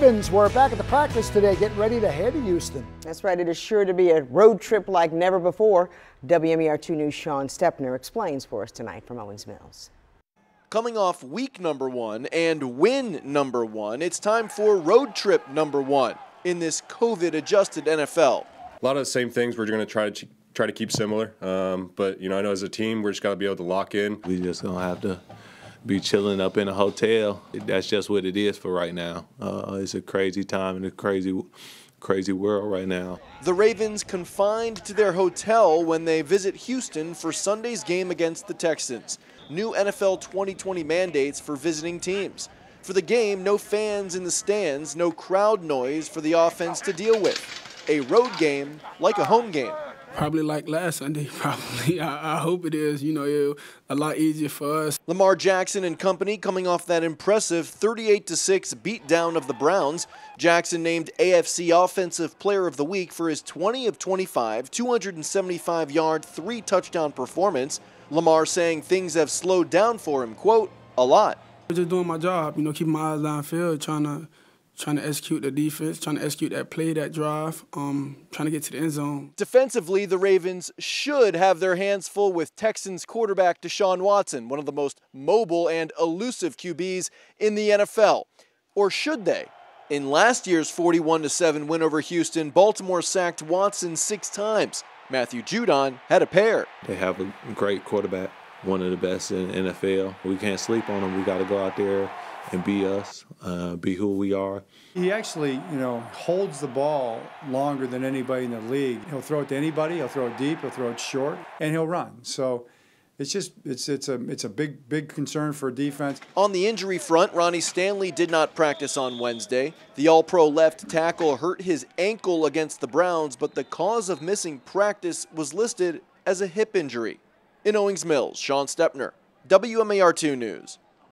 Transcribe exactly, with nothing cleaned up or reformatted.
Ravens were back at the practice today, getting ready to head to Houston. That's right. It is sure to be a road trip like never before. W M E R two News' Sean Stepner explains for us tonight from Owings Mills. Coming off week number one and win number one, it's time for road trip number one in this COVID-adjusted N F L. A lot of the same things we're going to try to try to keep similar, um, but you know, I know as a team we're just got to be able to lock in. We just gonna have to be chilling up in a hotel. That's just what it is for right now. Uh, it's a crazy time and a crazy, crazy world right now. The Ravens confined to their hotel when they visit Houston for Sunday's game against the Texans. New N F L twenty twenty mandates for visiting teams. For the game, no fans in the stands, no crowd noise for the offense to deal with. A road game like a home game. Probably like last Sunday, probably. I, I hope it is. You know, it, a lot easier for us. Lamar Jackson and company coming off that impressive thirty-eight to six beatdown of the Browns. Jackson named A F C Offensive Player of the Week for his twenty of twenty-five, two hundred seventy-five yard, three touchdown performance. Lamar saying things have slowed down for him, quote, a lot. I'm just doing my job, you know, keeping my eyes downfield, trying to trying to execute the defense, trying to execute that play, that drive, um, trying to get to the end zone. Defensively, the Ravens should have their hands full with Texans quarterback Deshaun Watson, one of the most mobile and elusive Q Bs in the N F L. Or should they? In last year's forty-one to seven win over Houston, Baltimore sacked Watson six times. Matthew Judon had a pair. They have a great quarterback, one of the best in the N F L. We can't sleep on them. We got to go out there and be us, uh, be who we are. He actually, you know, holds the ball longer than anybody in the league. He'll throw it to anybody. He'll throw it deep. He'll throw it short, and he'll run. So it's just it's it's a it's a big big concern for defense. On the injury front, Ronnie Stanley did not practice on Wednesday. The All-Pro left tackle hurt his ankle against the Browns, but the cause of missing practice was listed as a hip injury. In Owings Mills, Sean Stepner, W M A R two News.